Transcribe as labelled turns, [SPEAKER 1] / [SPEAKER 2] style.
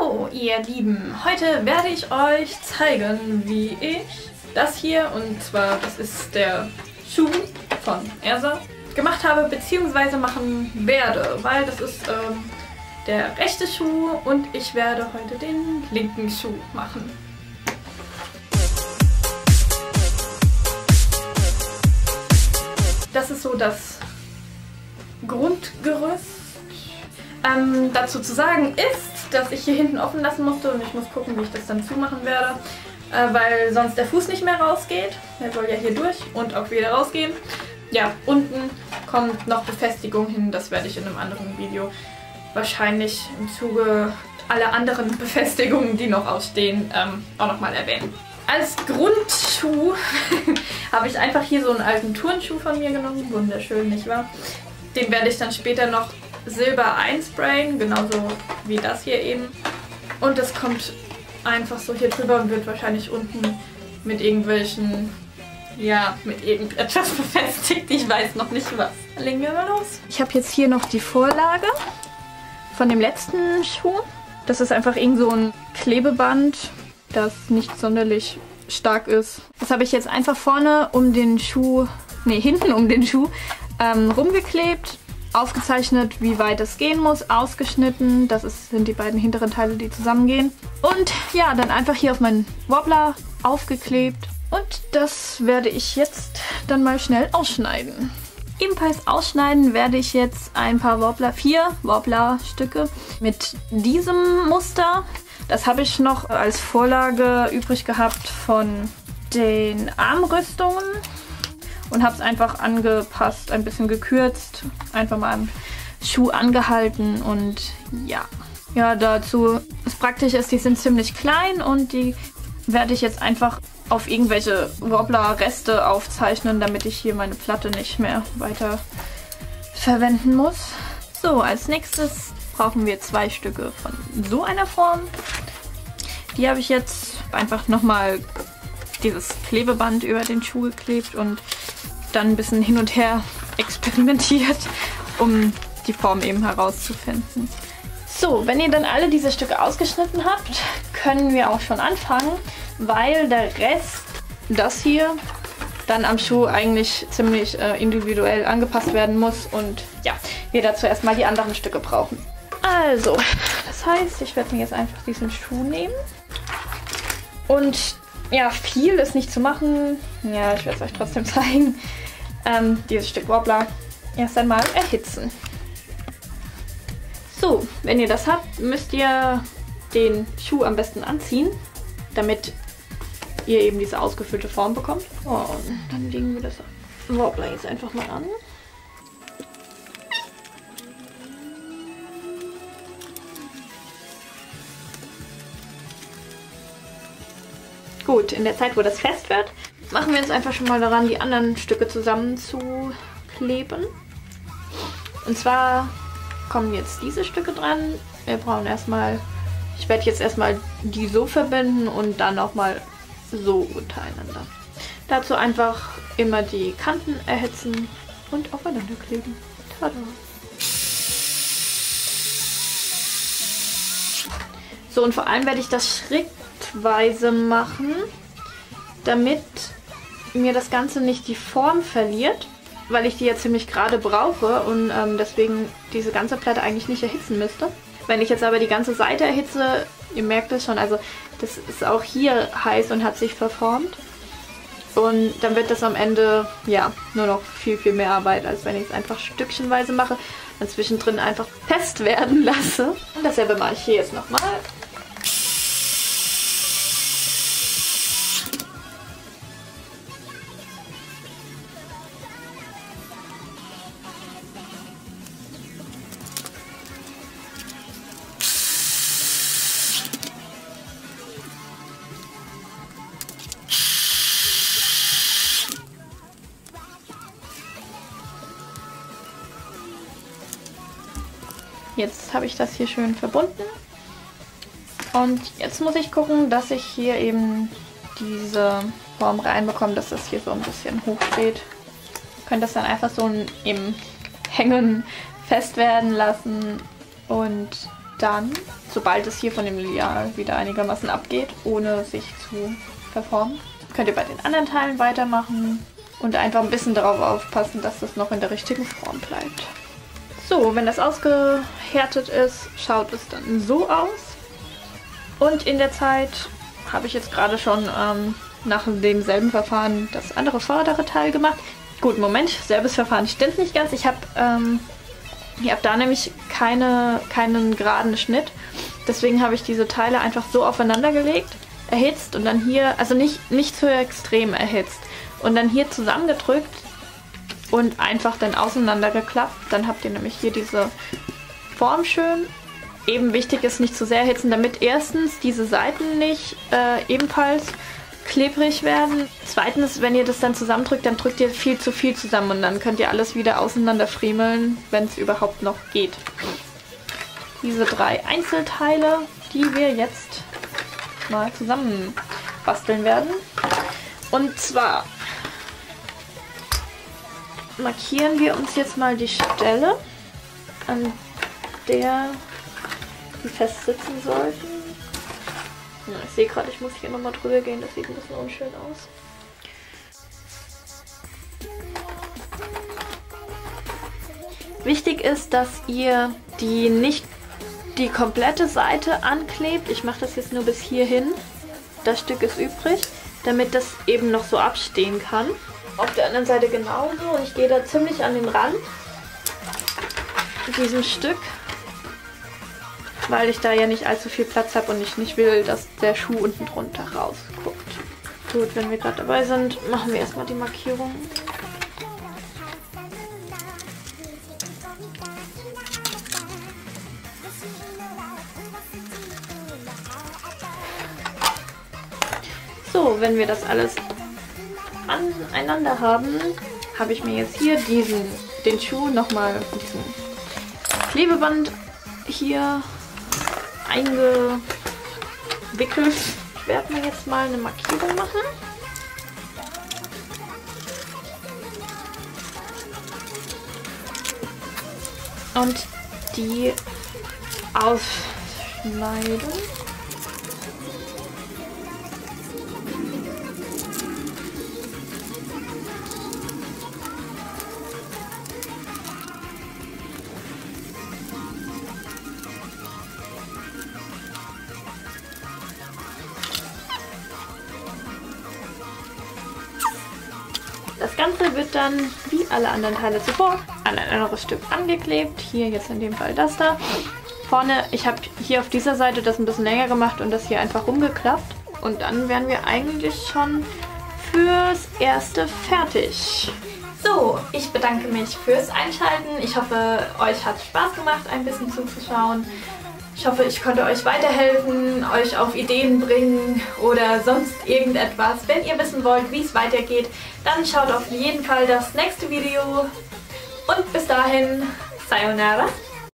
[SPEAKER 1] So, ihr Lieben, heute werde ich euch zeigen, wie ich das hier, und zwar das ist der Schuh von Ersa, gemacht habe bzw. machen werde, weil das ist der rechte Schuh und ich werde heute den linken Schuh machen. Das ist so das Grundgerüst. Dazu zu sagen ist, dass ich hier hinten offen lassen musste und ich muss gucken, wie ich das dann zumachen werde, weil sonst der Fuß nicht mehr rausgeht. Der soll ja hier durch und auch wieder rausgehen. Ja, unten kommt noch Befestigung hin, das werde ich in einem anderen Video wahrscheinlich im Zuge aller anderen Befestigungen, die noch ausstehen, auch nochmal erwähnen. Als Grundschuh habe ich einfach hier so einen alten Turnschuh von mir genommen, wunderschön, nicht wahr? Den werde ich dann später noch Silber einsprayen, genauso wie das hier eben. Und das kommt einfach so hier drüber und wird wahrscheinlich unten mit irgendwelchen, ja, mit irgendetwas befestigt. Ich weiß noch nicht was. Legen wir mal los. Ich habe jetzt hier noch die Vorlage von dem letzten Schuh. Das ist einfach irgend so ein Klebeband, das nicht sonderlich stark ist. Das habe ich jetzt einfach vorne um den Schuh, hinten um den Schuh rumgeklebt. Aufgezeichnet, wie weit es gehen muss, ausgeschnitten. Das sind die beiden hinteren Teile, die zusammengehen. Und ja, dann einfach hier auf meinen Wobbler aufgeklebt. Und das werde ich jetzt dann mal schnell ausschneiden. Ebenfalls ausschneiden werde ich jetzt ein paar Wobbler, 4 Wobbler-Stücke mit diesem Muster. Das habe ich noch als Vorlage übrig gehabt von den Armrüstungen. Und habe es einfach angepasst, ein bisschen gekürzt, einfach mal am Schuh angehalten und ja. Ja, dazu ist praktisch ist, die sind ziemlich klein und die werde ich jetzt einfach auf irgendwelche Wobbler-Reste aufzeichnen, damit ich hier meine Platte nicht mehr weiter verwenden muss. So, als nächstes brauchen wir 2 Stücke von so einer Form. Die habe ich jetzt einfach nochmal dieses Klebeband über den Schuh geklebt und dann ein bisschen hin und her experimentiert, um die Form eben herauszufinden. So, wenn ihr dann alle diese Stücke ausgeschnitten habt, können wir auch schon anfangen, weil der Rest, das hier, dann am Schuh eigentlich ziemlich individuell angepasst werden muss und ja, wir dazu erstmal die anderen Stücke brauchen. Also, das heißt, ich werde mir jetzt einfach diesen Schuh nehmen und ja, viel ist nicht zu machen. Ja, ich werde es euch trotzdem zeigen. Dieses Stück Wobbler erst einmal erhitzen. So, wenn ihr das habt, müsst ihr den Schuh am besten anziehen, damit ihr eben diese ausgefüllte Form bekommt. Oh, und dann legen wir das Wobbler jetzt einfach mal an. Gut, in der Zeit, wo das fest wird, machen wir uns einfach schon mal daran, die anderen Stücke zusammen zu kleben. Und zwar kommen jetzt diese Stücke dran. Wir brauchen erstmal, ich werde jetzt erstmal die so verbinden und dann nochmal so untereinander. Dazu einfach immer die Kanten erhitzen und aufeinander kleben. Tada! So, und vor allem werde ich das schrittweise machen, damit mir das Ganze nicht die Form verliert, weil ich die ja ziemlich gerade brauche und deswegen diese ganze Platte eigentlich nicht erhitzen müsste. Wenn ich jetzt aber die ganze Seite erhitze, ihr merkt es schon, also das ist auch hier heiß und hat sich verformt. Und dann wird das am Ende ja nur noch viel, viel mehr Arbeit, als wenn ich es einfach stückchenweise mache und zwischendrin einfach fest werden lasse. Und dasselbe mache ich hier jetzt nochmal. Jetzt habe ich das hier schön verbunden und jetzt muss ich gucken, dass ich hier eben diese Form reinbekomme, dass das hier so ein bisschen hoch steht. Ihr könnt das dann einfach so im Hängen fest werden lassen und dann, sobald es hier von dem Lineal wieder einigermaßen abgeht, ohne sich zu verformen, könnt ihr bei den anderen Teilen weitermachen und einfach ein bisschen darauf aufpassen, dass das noch in der richtigen Form bleibt. So, wenn das ausgehärtet ist, schaut es dann so aus. Und in der Zeit habe ich jetzt gerade schon nach demselben Verfahren das andere vordere Teil gemacht. Gut, Moment, selbes Verfahren stimmt nicht ganz. Ich habe da nämlich keinen geraden Schnitt. Deswegen habe ich diese Teile einfach so aufeinander gelegt, erhitzt und dann hier, also nicht zu extrem erhitzt. Und dann hier zusammengedrückt und einfach dann auseinandergeklappt. Dann habt ihr nämlich hier diese Form schön. Eben wichtig ist, nicht zu sehr erhitzen, damit erstens diese Seiten nicht ebenfalls klebrig werden. Zweitens, wenn ihr das dann zusammendrückt, dann drückt ihr viel zu viel zusammen und dann könnt ihr alles wieder auseinander friemeln, wenn es überhaupt noch geht. Diese 3 Einzelteile, die wir jetzt mal zusammen basteln werden. Und zwar markieren wir uns jetzt mal die Stelle, an der die fest sitzen sollten. Ja, ich sehe gerade, ich muss hier nochmal drüber gehen, das sieht ein bisschen unschön aus. Wichtig ist, dass ihr nicht die komplette Seite anklebt. Ich mache das jetzt nur bis hierhin. Das Stück ist übrig, damit das eben noch so abstehen kann. Auf der anderen Seite genauso und ich gehe da ziemlich an den Rand mit diesem Stück, weil ich da ja nicht allzu viel Platz habe und ich nicht will, dass der Schuh unten drunter rausguckt. Gut, wenn wir gerade dabei sind, machen wir erstmal die Markierung. So, wenn wir das alles aneinander haben, habe ich mir jetzt hier den Schuh nochmal von diesem Klebeband hier eingewickelt. Ich werde mir jetzt mal eine Markierung machen. Und die ausschneiden. Das Ganze wird dann, wie alle anderen Teile zuvor, an ein anderes Stück angeklebt. Hier jetzt in dem Fall das da. Vorne, ich habe hier auf dieser Seite das ein bisschen länger gemacht und das hier einfach rumgeklappt. Und dann wären wir eigentlich schon fürs Erste fertig. So, ich bedanke mich fürs Einschalten. Ich hoffe, euch hat Spaß gemacht, ein bisschen zuzuschauen. Ich hoffe, ich konnte euch weiterhelfen, euch auf Ideen bringen oder sonst irgendetwas. Wenn ihr wissen wollt, wie es weitergeht, dann schaut auf jeden Fall das nächste Video. Und bis dahin, Sayonara.